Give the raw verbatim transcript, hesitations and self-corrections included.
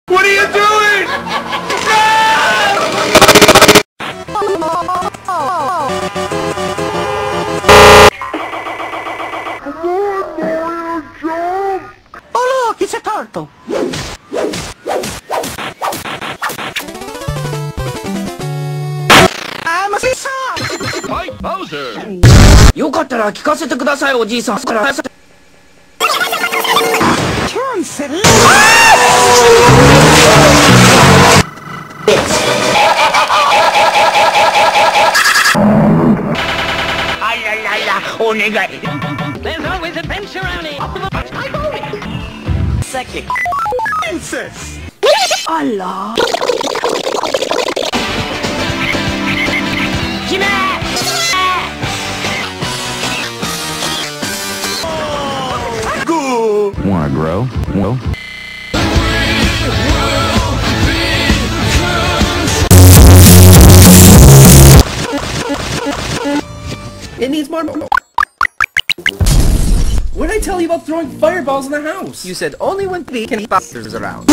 What are you doing? Oh look, it's a turtle. I'm a son. Fight Bowser! よかったら聞かせてください、おじいさん。 Cancel. Ay, ay, ay, ay, onegai. There's always adventure around it. I hold it. Second. Princess. Allah. Go. Wanna grow? Well. It needs more. What did I tell you about throwing fireballs in the house? You said only when we can busters around.